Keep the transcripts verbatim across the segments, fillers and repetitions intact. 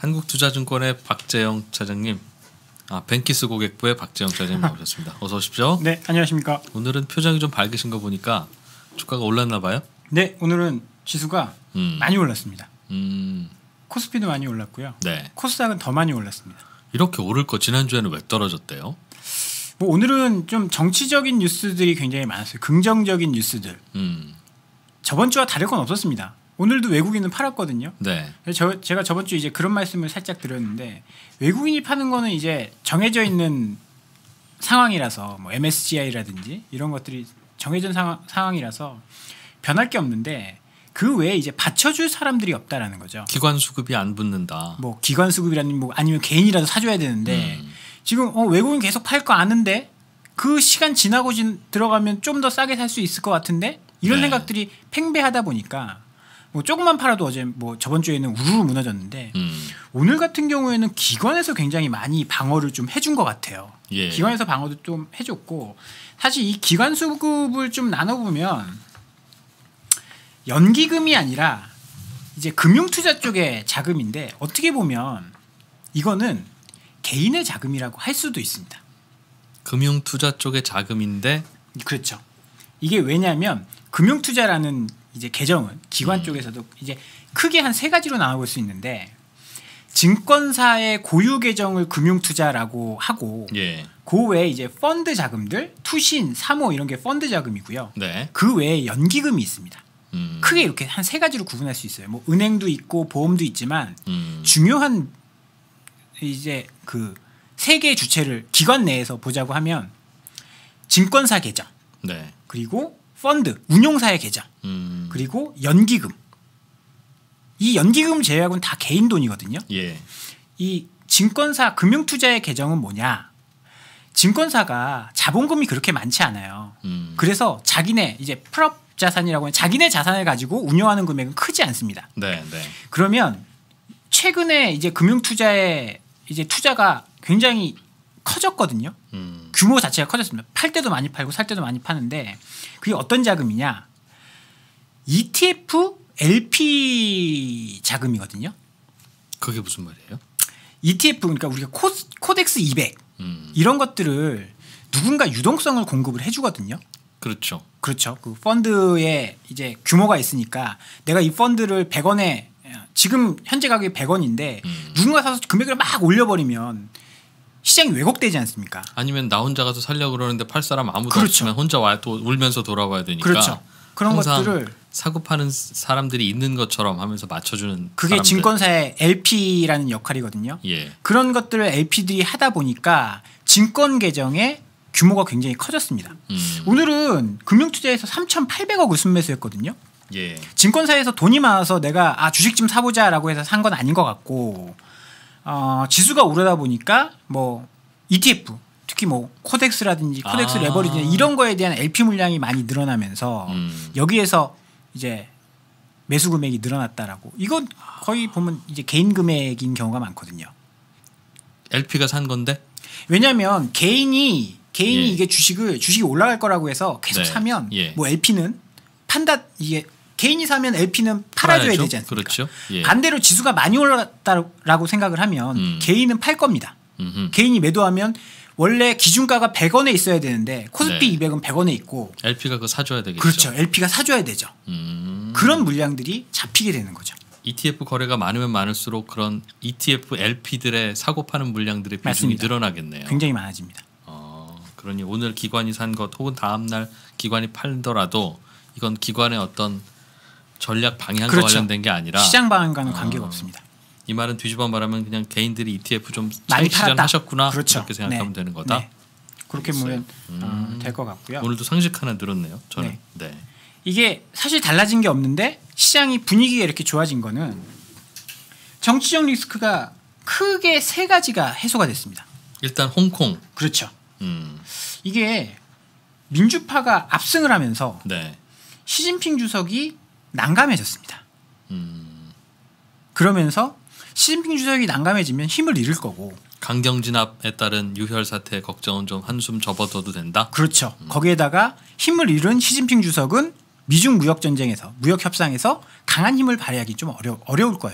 한국투자증권의 박재영 차장님, 아 벤키스 고객부의 박재영 차장님 나오셨습니다. 어서 오십시오. 네, 안녕하십니까. 오늘은 표정이 좀 밝으신 거 보니까 주가가 올랐나 봐요. 네, 오늘은 지수가 음. 많이 올랐습니다. 음. 코스피도 많이 올랐고요. 네. 코스닥은 더 많이 올랐습니다. 이렇게 오를 거 지난주에는 왜 떨어졌대요? 뭐 오늘은 좀 정치적인 뉴스들이 굉장히 많았어요. 긍정적인 뉴스들. 음. 저번 주와 다를 건 없었습니다. 오늘도 외국인은 팔았거든요. 네. 저, 제가 저번 주 이제 그런 말씀을 살짝 드렸는데 외국인이 파는 거는 이제 정해져 있는 상황이라서 뭐 엠에스지아이라든지 이런 것들이 정해진 상황, 상황이라서 변할 게 없는데 그 외에 이제 받쳐줄 사람들이 없다라는 거죠. 기관 수급이 안 붙는다. 뭐 기관 수급이라는 뭐 아니면 개인이라도 사줘야 되는데 음. 지금 어, 외국인 계속 팔 거 아는데 그 시간 지나고 진, 들어가면 좀 더 싸게 살 수 있을 것 같은데 이런 네. 생각들이 팽배하다 보니까 뭐 조금만 팔아도 어제 뭐 저번 주에는 우르르 무너졌는데 음. 오늘 같은 경우에는 기관에서 굉장히 많이 방어를 좀 해준 것 같아요. 예. 기관에서 방어도 좀 해줬고 사실 이 기관 수급을 좀 나눠보면 연기금이 아니라 이제 금융투자 쪽의 자금인데 어떻게 보면 이거는 개인의 자금이라고 할 수도 있습니다. 금융투자 쪽의 자금인데 그렇죠. 이게 왜냐하면 금융투자라는 이제 계정은 기관 음. 쪽에서도 이제 크게 한 세 가지로 나눠볼 수 있는데 증권사의 고유 계정을 금융투자라고 하고 예. 그 외에 이제 펀드 자금들, 투신, 사모 이런 게 펀드 자금이고요. 네. 그 외에 연기금이 있습니다. 음. 크게 이렇게 한 세 가지로 구분할 수 있어요. 뭐 은행도 있고 보험도 있지만 음. 중요한 이제 그 세 개의 주체를 기관 내에서 보자고 하면 증권사 계정, 네. 그리고 펀드, 운용사의 계정, 음. 그리고 연기금. 이 연기금 제외하고는 다 개인 돈이거든요. 예. 이 증권사 금융투자의 계정은 뭐냐? 증권사가 자본금이 그렇게 많지 않아요. 음. 그래서 자기네 이제 프롭 자산이라고 하는 자기네 자산을 가지고 운영하는 금액은 크지 않습니다. 네, 네. 그러면 최근에 이제 금융투자의 이제 투자가 굉장히 커졌거든요. 음. 규모 자체가 커졌습니다. 팔 때도 많이 팔고 살 때도 많이 파는데 그게 어떤 자금이냐? 이티에프, 엘피 자금이거든요. 그게 무슨 말이에요? 이티에프 그러니까 우리가 코, 코덱스 이백 음. 이런 것들을 누군가 유동성을 공급을 해주거든요. 그렇죠. 그렇죠. 그 펀드에 이제 규모가 있으니까 내가 이 펀드를 백 원에 지금 현재 가격이 백 원인데 음. 누군가 사서 금액을 막 올려버리면 시장이 왜곡되지 않습니까? 아니면 나 혼자 가서 살려고 그러는데 팔 사람 아무도 그렇죠. 없으면 혼자 와 또 울면서 돌아와야 되니까. 그렇죠. 그런 것들을 사고 파는 사람들이 있는 것처럼 하면서 맞춰주는 그게 사람들. 증권사의 엘피라는 역할이거든요. 예. 그런 것들을 엘피들이 하다 보니까 증권 계정의 규모가 굉장히 커졌습니다. 음. 오늘은 금융투자에서 삼천팔백억을 순매수했거든요. 예. 증권사에서 돈이 많아서 내가 아 주식 좀 사보자라고 해서 산 건 아닌 것 같고 어, 지수가 오르다 보니까 뭐 이티에프 특히 뭐 코덱스라든지 코덱스 아. 레버리지 이런 거에 대한 엘피 물량이 많이 늘어나면서 음. 여기에서 이제 매수 금액이 늘어났다라고 이건 거의 보면 이제 개인 금액인 경우가 많거든요. 엘피가 산 건데? 왜냐하면 개인이 개인이 예. 이게 주식을 주식이 올라갈 거라고 해서 계속 네. 사면 예. 뭐 엘피는 판다 이게 개인이 사면 엘피는 팔아줘야 팔아야죠? 되지 않습니까? 그렇죠. 예. 반대로 지수가 많이 올랐다라고 생각을 하면 음. 개인은 팔 겁니다. 음흠. 개인이 매도하면 원래 기준가가 백 원에 있어야 되는데 코스피 네. 이백은 백 원에 있고 엘피가 그거 사줘야 되겠죠. 그렇죠. 엘피가 사줘야 되죠. 음. 그런 물량들이 잡히게 되는 거죠. 이티에프 거래가 많으면 많을수록 그런 이티에프 엘피들의 사고 파는 물량들의 비중이 맞습니다. 늘어나겠네요. 굉장히 많아집니다. 어, 그러니 오늘 기관이 산 것 혹은 다음 날 기관이 팔더라도 이건 기관의 어떤 전략 방향과 그렇죠. 관련된 게 아니라 시장 방향과는 관계가 어, 없습니다. 이 말은 뒤집어 말하면 그냥 개인들이 이티에프 좀 차익 실현하셨구나 그렇죠. 그렇게 생각하면 네. 되는 거다. 네. 그렇게 보면 음. 어, 될 것 같고요. 오늘도 상식 하나 늘었네요. 저는. 네. 네. 이게 사실 달라진 게 없는데 시장이 분위기가 이렇게 좋아진 거는 정치적 리스크가 크게 세 가지가 해소가 됐습니다. 일단 홍콩. 그렇죠. 음. 이게 민주파가 압승을 하면서 네. 시진핑 주석이 난감해졌습니다. 음. 그러면서 시진핑 주석이 난감해지면 힘을 잃을 거고 강경 진압에 따른 유혈 사태 걱정은 좀 한숨 접어둬도 된다. 그렇죠. 음. 거기에다가 힘을 잃은 시진핑 주석은 미중 무역 전쟁에서 무역 협상에서 강한 힘을 발휘하기 좀 어려 어려울 거예요.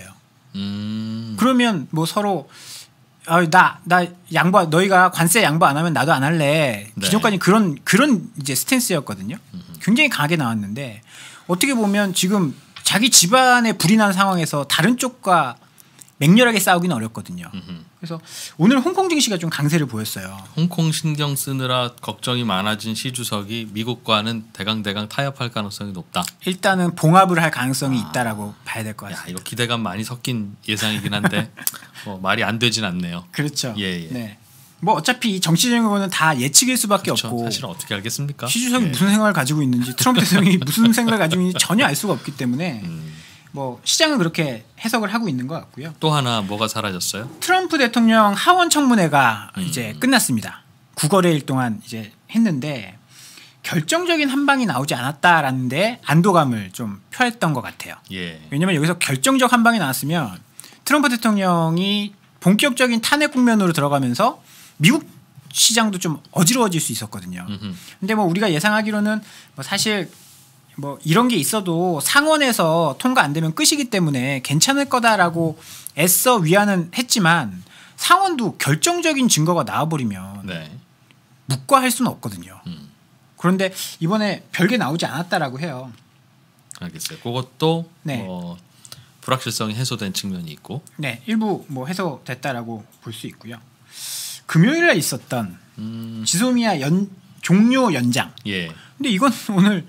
음. 그러면 뭐 서로 아, 나, 나 양보, 너희가 관세 양보 안 하면 나도 안 할래. 네. 기존까지 그런 그런 이제 스탠스였거든요. 굉장히 강하게 나왔는데 어떻게 보면 지금 자기 집안에 불이 난 상황에서 다른 쪽과 맹렬하게 싸우기는 어렵거든요. 음흠. 그래서 오늘 홍콩 증시가 좀 강세를 보였어요. 홍콩 신경 쓰느라 걱정이 많아진 시 주석이 미국과는 대강대강 타협할 가능성이 높다. 일단은 봉합을 할 가능성이 아. 있다라고 봐야 될 것 야, 같습니다. 이거 기대감 많이 섞인 예상이긴 한데 뭐 말이 안 되진 않네요. 그렇죠. 예, 예. 네. 뭐 어차피 이 정치적인 거는 다 예측일 수밖에 그렇죠. 없고 사실은 어떻게 알겠습니까? 시 주석이 예. 무슨 생각을 가지고 있는지 트럼프 대통령이 무슨 생각을 가지고 있는지 전혀 알 수가 없기 때문에 음. 뭐 시장은 그렇게 해석을 하고 있는 것 같고요. 또 하나 뭐가 사라졌어요? 트럼프 대통령 하원 청문회가 음. 이제 끝났습니다. 구거래일 동안 이제 했는데 결정적인 한 방이 나오지 않았다라는데 안도감을 좀 표했던 것 같아요. 예. 왜냐하면 여기서 결정적 한 방이 나왔으면 트럼프 대통령이 본격적인 탄핵 국면으로 들어가면서 미국 시장도 좀 어지러워질 수 있었거든요. 음흠. 근데 뭐 우리가 예상하기로는 뭐 사실 뭐 이런 게 있어도 상원에서 통과 안 되면 끝이기 때문에 괜찮을 거다라고 애써 위안은 했지만 상원도 결정적인 증거가 나와버리면 네. 묵과할 수는 없거든요. 음. 그런데 이번에 별게 나오지 않았다라고 해요. 알겠어요. 그것도 네. 뭐 불확실성이 해소된 측면이 있고. 네, 일부 뭐 해소됐다라고 볼 수 있고요. 금요일에 있었던 음. 지소미아 연 종료 연장. 예. 근데 이건 오늘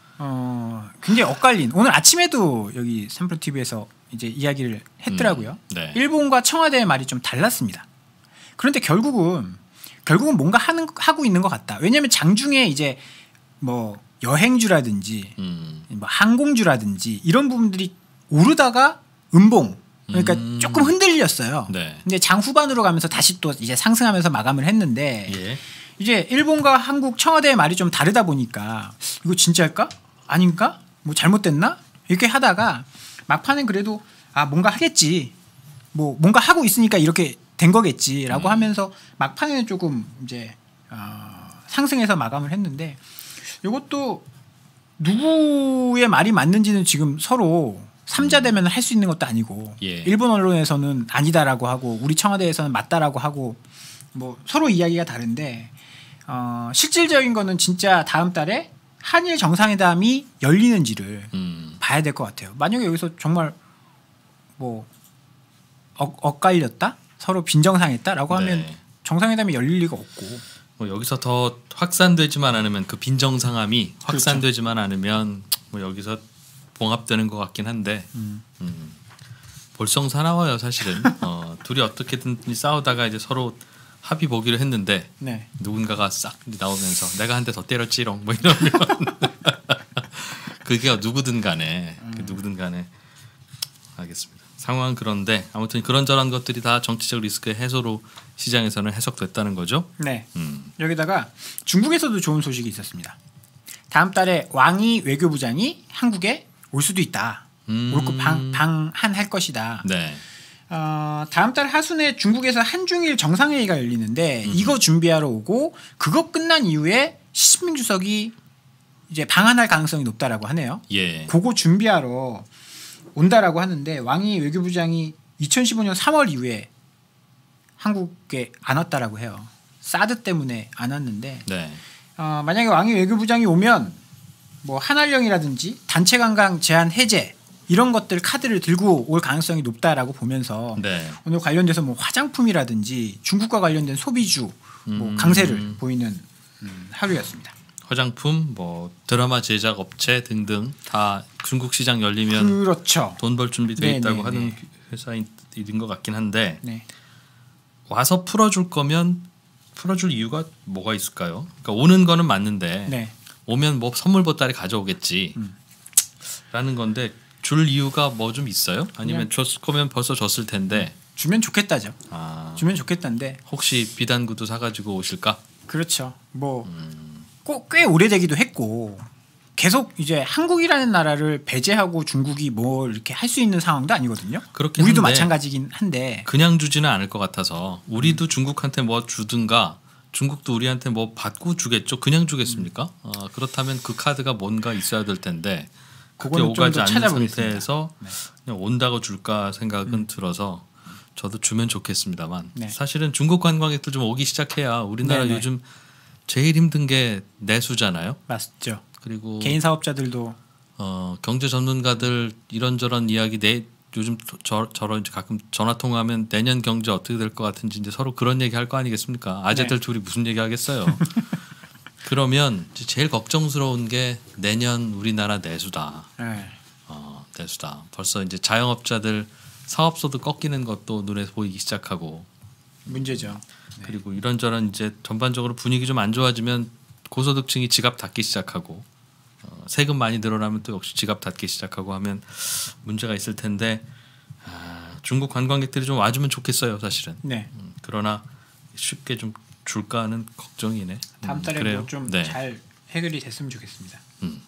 어 굉장히 엇갈린. 오늘 아침에도 여기 삼프로 티비에서 이제 이야기를 했더라고요. 음. 네. 일본과 청와대의 말이 좀 달랐습니다. 그런데 결국은 결국은 뭔가 하는 하고 있는 것 같다. 왜냐하면 장중에 이제 뭐 여행주라든지 음. 뭐 항공주라든지 이런 부분들이 오르다가 음봉 그러니까 음. 조금 흔들렸어요. 네. 근데 장 후반으로 가면서 다시 또 이제 상승하면서 마감을 했는데 예. 이제 일본과 한국 청와대의 말이 좀 다르다 보니까 이거 진짜일까? 아닌가? 뭐 잘못됐나? 이렇게 하다가 막판엔 그래도 아 뭔가 하겠지. 뭐 뭔가 하고 있으니까 이렇게 된 거겠지라고 음. 하면서 막판에는 조금 이제 어, 상승해서 마감을 했는데 이것도 누구의 말이 맞는지는 지금 서로 삼자 대면을 할 수 있는 것도 아니고 예. 일본 언론에서는 아니다라고 하고 우리 청와대에서는 맞다라고 하고 뭐 서로 이야기가 다른데 어, 실질적인 거는 진짜 다음 달에 한일 정상회담이 열리는지를 음. 봐야 될 것 같아요. 만약에 여기서 정말 뭐 엇, 엇갈렸다? 서로 빈정상했다라고 하면 네. 정상회담이 열릴 리가 없고 뭐 여기서 더 확산되지만 않으면 그 빈정상함이 확산되지만 않으면 뭐 여기서 봉합되는 것 같긴 한데 음. 음. 볼썽사나워요 사실은. 어, 둘이 어떻게든 싸우다가 이제 서로 합의 보기로 했는데 네. 누군가가 싹 나오면서 내가 한 대 더 때렸지롱 뭐 이러면 그게 누구든 간에 그 누구든 간에 알겠습니다. 상황은 그런데 아무튼 그런저런 것들이 다 정치적 리스크의 해소로 시장에서는 해석됐다는 거죠. 네. 음. 여기다가 중국에서도 좋은 소식이 있었습니다. 다음 달에 왕이 외교부장이 한국에 올 수도 있다. 음. 올 거 방, 방한할 것이다. 네. 어, 다음 달 하순에 중국에서 한중일 정상회의가 열리는데 음. 이거 준비하러 오고 그거 끝난 이후에 시진핑 주석이 이제 방한할 가능성이 높다라고 하네요. 예. 그거 준비하러 온다라고 하는데 왕이 외교부장이 이천십오 년 삼월 이후에 한국에 안 왔다라고 해요. 사드 때문에 안 왔는데 네. 어, 만약에 왕이 외교부장이 오면 뭐 한알령이라든지 단체 관광 제한 해제 이런 것들 카드를 들고 올 가능성이 높다라고 보면서 네. 오늘 관련돼서 뭐 화장품이라든지 중국과 관련된 소비주 뭐 음. 강세를 보이는 음, 하루였습니다. 화장품, 뭐 드라마 제작 업체 등등 다 중국 시장 열리면 그렇죠. 돈 벌 준비돼 네, 있다고 네, 하는 네. 회사인 것 같긴 한데 네. 와서 풀어줄 거면 풀어줄 이유가 뭐가 있을까요? 그러니까 오는 거는 맞는데 네. 오면 뭐 선물 보따리 가져오겠지 음. 라는 건데 줄 이유가 뭐 좀 있어요? 아니면 그냥- 줬을 거면 벌써 줬을 텐데 주면 좋겠다죠. 아, 주면 좋겠다는데 혹시 비단구도 사가지고 오실까? 그렇죠. 뭐 음. 꼭 꽤 오래되기도 했고 계속 이제 한국이라는 나라를 배제하고 중국이 뭐 이렇게 할 수 있는 상황도 아니거든요. 그렇긴 우리도 한데 마찬가지긴 한데 그냥 주지는 않을 것 같아서 우리도 중국한테 뭐 주든가 중국도 우리한테 뭐 받고 주겠죠. 그냥 주겠습니까? 어, 그렇다면 그 카드가 뭔가 있어야 될 텐데 그게 오가지 않는 찾아보겠습니다. 상태에서 네. 그냥 온다고 줄까 생각은 음. 들어서 저도 주면 좋겠습니다만 네. 사실은 중국 관광객들 좀 오기 시작해야 우리나라 네네. 요즘 제일 힘든 게 내수잖아요. 맞죠. 그리고 개인 사업자들도 어, 경제 전문가들 이런저런 이야기 내 요즘 저, 저런 이제 가끔 전화 통화하면 내년 경제 어떻게 될 것 같은지 이제 서로 그런 얘기 할 거 아니겠습니까? 아재들 네. 둘이 무슨 얘기 하겠어요? 그러면 이제 제일 걱정스러운 게 내년 우리나라 내수다. 네. 어, 내수다. 벌써 이제 자영업자들 사업소득 꺾이는 것도 눈에 보이기 시작하고 문제죠. 네. 그리고 이런저런 이제 전반적으로 분위기 좀 안 좋아지면 고소득층이 지갑 닫기 시작하고 어, 세금 많이 늘어나면 또 역시 지갑 닫기 시작하고 하면 문제가 있을 텐데 아, 중국 관광객들이 좀 와주면 좋겠어요, 사실은. 네. 음, 그러나 쉽게 좀 줄까 하는 걱정이네. 다음 달에 그래요. 뭐 좀 네. 잘 해결이 됐으면 좋겠습니다.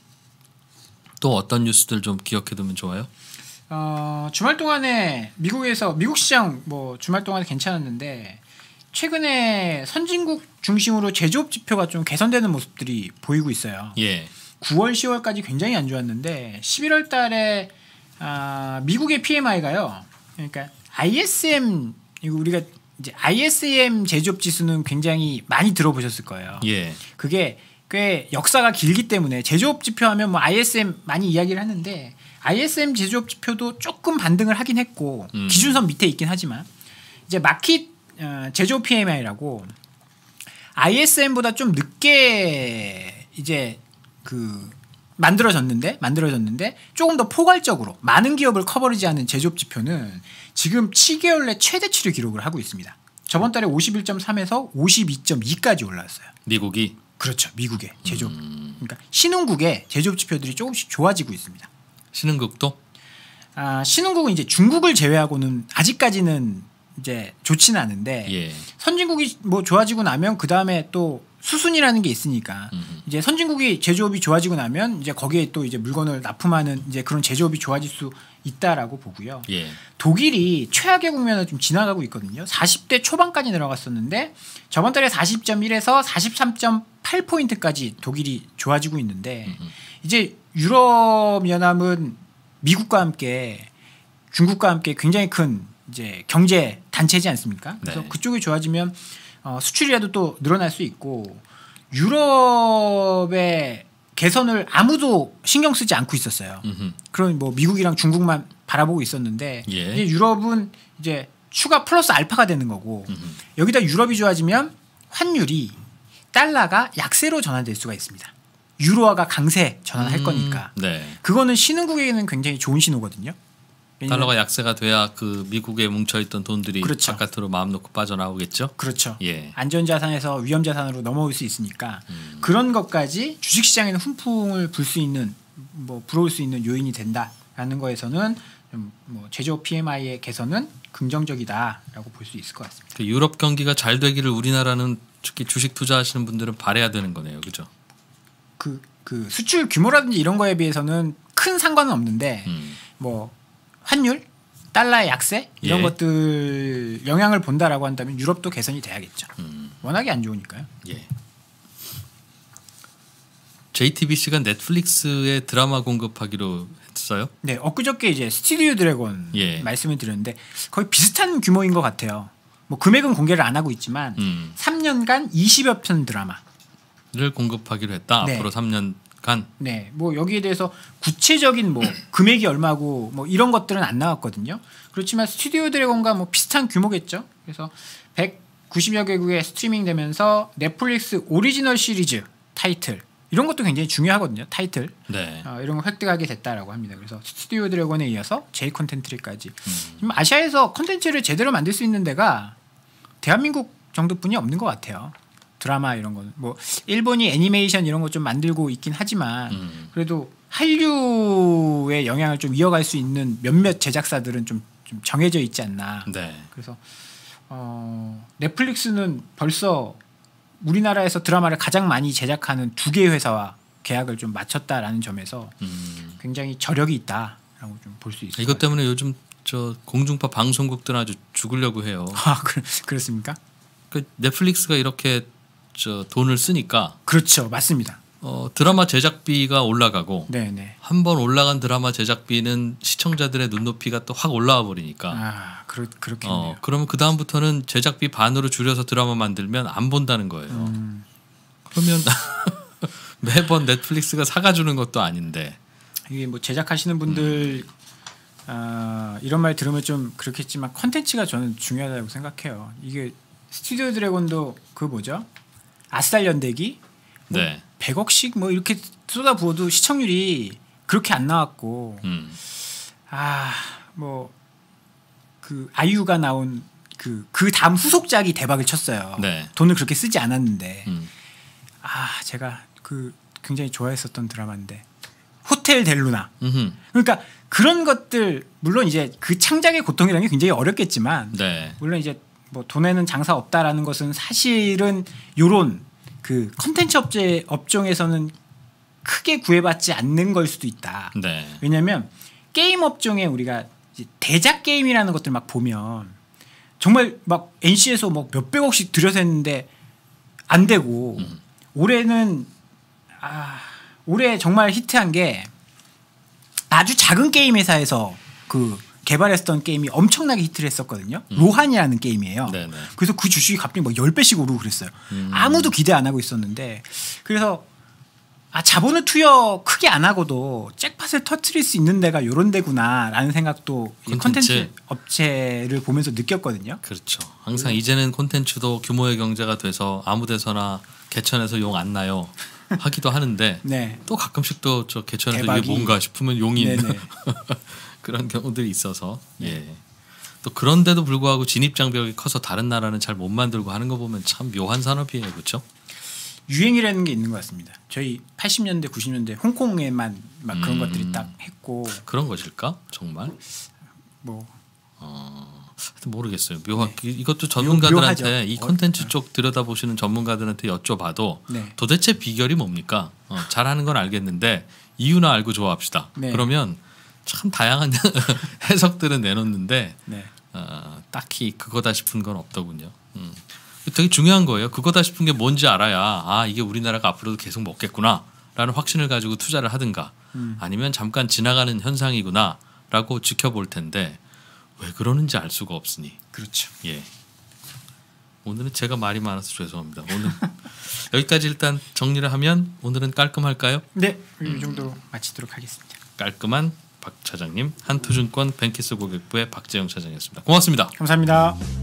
또 어떤 뉴스들 좀 기억해두면 좋아요? 어, 주말 동안에 미국에서 미국 시장 뭐 주말 동안에 괜찮았는데 최근에 선진국 중심으로 제조업 지표가 좀 개선되는 모습들이 보이고 있어요. 예. 구월, 시월까지 굉장히 안 좋았는데 십일월 달에 아, 미국의 피엠아이가요. 그러니까 아이에스엠 이거 우리가 이제 아이에스엠 제조업 지수는 굉장히 많이 들어보셨을 거예요. 예. 그게 꽤 역사가 길기 때문에 제조업 지표하면 뭐 아이에스엠 많이 이야기를 하는데 아이에스엠 제조업 지표도 조금 반등을 하긴 했고 음. 기준선 밑에 있긴 하지만 이제 마켓 어, 제조업 피엠아이라고 아이에스엠보다 좀 늦게 이제 그 만들어졌는데 만들어졌는데 조금 더 포괄적으로 많은 기업을 커버리지하는 제조업 지표는 지금 칠 개월 내 최대치를 기록을 하고 있습니다. 저번 달에 오십일 점 삼에서 오십이 점 이까지 올라왔어요. 미국이 그렇죠. 미국의 제조업. 음. 그러니까 신흥국의 제조업 지표들이 조금씩 좋아지고 있습니다. 신흥국도 아, 신흥국은 이제 중국을 제외하고는 아직까지는 이제 좋지는 않은데 예. 선진국이 뭐 좋아지고 나면 그 다음에 또 수순이라는 게 있으니까 음흠. 이제 선진국이 제조업이 좋아지고 나면 이제 거기에 또 이제 물건을 납품하는 이제 그런 제조업이 좋아질 수 있다라고 보고요. 예. 독일이 최악의 국면을 좀 지나가고 있거든요. 사십 대 초반까지 내려갔었는데 저번 달에 사십 점 일에서 사십삼 점 팔 포인트까지 독일이 좋아지고 있는데 음흠. 이제 유럽 연합은 미국과 함께 중국과 함께 굉장히 큰 이제 경제 단체지 않습니까? 그래서 네. 그쪽이 좋아지면 어, 수출이라도 또 늘어날 수 있고 유럽의 개선을 아무도 신경 쓰지 않고 있었어요. 음흠. 그런 뭐 미국이랑 중국만 바라보고 있었는데 예. 이제 유럽은 이제 추가 플러스 알파가 되는 거고 음흠. 여기다 유럽이 좋아지면 환율이 달러가 약세로 전환될 수가 있습니다. 유로화가 강세 전환할 음, 거니까 네. 그거는 신흥국에게는 굉장히 좋은 신호거든요. 왜냐면- 달러가 약세가 돼야 그 미국에 뭉쳐있던 돈들이 그렇죠. 바깥으로 마음 놓고 빠져나오겠죠. 그렇죠. 예. 안전자산에서 위험자산으로 넘어올 수 있으니까 음. 그런 것까지 주식시장에는 훈풍을 불 수 있는 뭐 불어올 수 있는 요인이 된다라는 거에서는 좀 뭐 제조업 피엠아이의 개선은 긍정적이다라고 볼 수 있을 것 같습니다. 그 유럽 경기가 잘 되기를 우리나라는 특히 주식 투자하시는 분들은 바라야 되는 거네요, 그죠? 그, 그 수출 규모라든지 이런 거에 비해서는 큰 상관은 없는데 음. 뭐 환율, 달러의 약세 이런 예. 것들 영향을 본다라고 한다면 유럽도 개선이 돼야겠죠. 음. 워낙에 안 좋으니까요. 예. 제이티비씨가 넷플릭스에 드라마 공급하기로 했어요. 네, 엊그저께 이제 스튜디오 드래곤 예. 말씀을 드렸는데 거의 비슷한 규모인 것 같아요. 뭐 금액은 공개를 안 하고 있지만 음. 삼 년간 이십여 편 드라마. 를 공급하기로 했다. 네. 앞으로 삼 년간. 네, 뭐 여기에 대해서 구체적인 뭐 금액이 얼마고 뭐 이런 것들은 안 나왔거든요. 그렇지만 스튜디오 드래곤과 뭐 비슷한 규모겠죠. 그래서 백구십여 개국에 스트리밍되면서 넷플릭스 오리지널 시리즈 타이틀 이런 것도 굉장히 중요하거든요. 타이틀 네. 어, 이런 걸 획득하게 됐다라고 합니다. 그래서 스튜디오 드래곤에 이어서 제이 콘텐츠까지 음. 지금 아시아에서 콘텐츠를 제대로 만들 수 있는 데가 대한민국 정도뿐이 없는 것 같아요. 드라마 이런 거는 뭐 일본이 애니메이션 이런 거 좀 만들고 있긴 하지만 음. 그래도 한류의 영향을 좀 이어갈 수 있는 몇몇 제작사들은 좀, 좀 정해져 있지 않나. 네. 그래서 어, 넷플릭스는 벌써 우리나라에서 드라마를 가장 많이 제작하는 두 개의 회사와 계약을 좀 마쳤다라는 점에서 음. 굉장히 저력이 있다라고 좀 볼 수 있어요. 이것 때문에 요즘 저 공중파 방송국들은 아주 죽으려고 해요. 아, 그, 그렇습니까? 그 넷플릭스가 이렇게 저 돈을 쓰니까 그렇죠, 맞습니다. 어, 드라마 제작비가 올라가고 네네. 한 번 올라간 드라마 제작비는 시청자들의 눈높이가 또 확 올라와 버리니까. 아, 그렇 그렇겠네요. 어, 그러면 그 다음부터는 제작비 반으로 줄여서 드라마 만들면 안 본다는 거예요. 음. 그러면 매번 넷플릭스가 사가주는 것도 아닌데. 이게 뭐 제작하시는 분들 음. 아, 이런 말 들으면 좀 그렇겠지만 컨텐츠가 저는 중요하다고 생각해요. 이게 스튜디오 드래곤도 그 뭐죠? 아싸 연대기 뭐 네. 백억씩 뭐 이렇게 쏟아부어도 시청률이 그렇게 안 나왔고 음. 아 뭐 그 아이유가 나온 그 그 다음 후속작이 대박을 쳤어요. 네. 돈을 그렇게 쓰지 않았는데 음. 아 제가 그 굉장히 좋아했었던 드라마인데 호텔 델루나. 음흠. 그러니까 그런 것들 물론 이제 그 창작의 고통이라는 게 굉장히 어렵겠지만 네. 물론 이제 뭐 돈에는 장사 없다라는 것은 사실은 요런 그 컨텐츠 업체 업종에서는 크게 구애받지 않는 걸 수도 있다. 네. 왜냐하면 게임 업종에 우리가 이제 대작 게임이라는 것들 막 보면 정말 막 엔씨에서 뭐 몇백억씩 들여서 했는데 안 되고 음. 올해는 아 올해 정말 히트한 게 아주 작은 게임 회사에서 그 개발했던 게임이 엄청나게 히트를 했었거든요. 음. 로한이라는 게임이에요. 네네. 그래서 그 주식이 갑자기 뭐 십 배씩 오르고 그랬어요. 음. 아무도 기대 안 하고 있었는데 그래서 아 자본을 투여 크게 안 하고도 잭팟을 터트릴 수 있는 데가 요런 데구나라는 생각도 콘텐츠. 콘텐츠 업체를 보면서 느꼈거든요. 그렇죠. 항상 음. 이제는 콘텐츠도 규모의 경제가 돼서 아무 데서나 개천에서 용 안 나요 하기도 하는데 네. 또 가끔씩 또 저 개천에서 대박이. 이게 뭔가 싶으면 용이 있는 그런 경우들이 있어서 네. 예. 또 그런데도 불구하고 진입 장벽이 커서 다른 나라는 잘 못 만들고 하는 거 보면 참 묘한 산업이에요, 그렇죠? 유행이라는 게 있는 것 같습니다. 저희 팔십 년대, 구십 년대 홍콩에만 막 그런 음. 것들이 딱 했고 그런 것일까? 정말? 뭐 어, 하여튼 모르겠어요. 묘하 네. 이것도 전문가들한테 묘하죠. 이 콘텐츠 쪽 들여다 보시는 전문가들한테 여쭤봐도 네. 도대체 비결이 뭡니까? 어, 잘하는 건 알겠는데 이유나 알고 좋아합시다. 네. 그러면 참 다양한 해석들은 내놓는데 네. 어, 딱히 그거다 싶은 건 없더군요. 음. 되게 중요한 거예요. 그거다 싶은 게 뭔지 알아야 아 이게 우리나라가 앞으로도 계속 먹겠구나라는 확신을 가지고 투자를 하든가 음. 아니면 잠깐 지나가는 현상이구나라고 지켜볼 텐데 왜 그러는지 알 수가 없으니. 그렇죠. 예. 오늘은 제가 말이 많아서 죄송합니다. 오늘 여기까지 일단 정리를 하면 오늘은 깔끔할까요? 네, 이 정도로 마치도록 하겠습니다. 깔끔한 박 차장님, 한투증권 뱅키스 고객부의 박재영 차장이었습니다. 고맙습니다. 감사합니다.